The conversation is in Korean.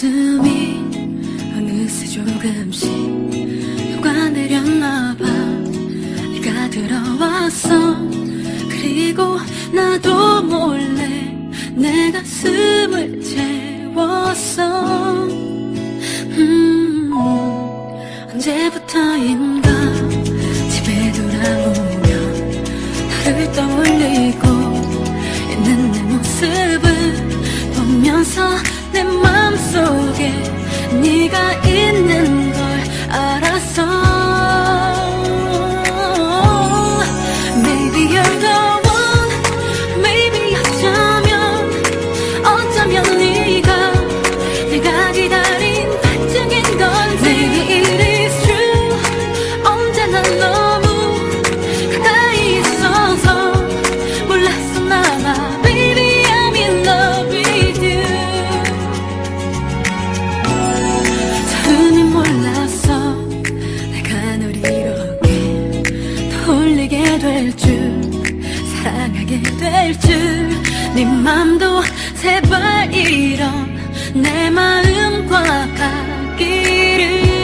가슴이 어느새 조금씩 녹아내렸나봐. 네가 들어왔어. 그리고 나도 몰래 내 가슴을 채웠어. 언제부터인가 집에 돌아오면 너를 떠올리고 있는 내 모습을 보면서 내 맘속에 네가 있는 걸 알았어. Maybe you're the one, maybe 어쩌면 네가 내가 기다린 발정인 건지. Maybe it is true, 언제나 너무 가까이 있어서 몰랐었나봐. Baby I'm in love with you. 처음엔 몰랐어 내가 널 이렇게 떠올리게 될 줄, 사랑하게 될 줄. 네 맘도 제발 이런 내 마음과 같기를.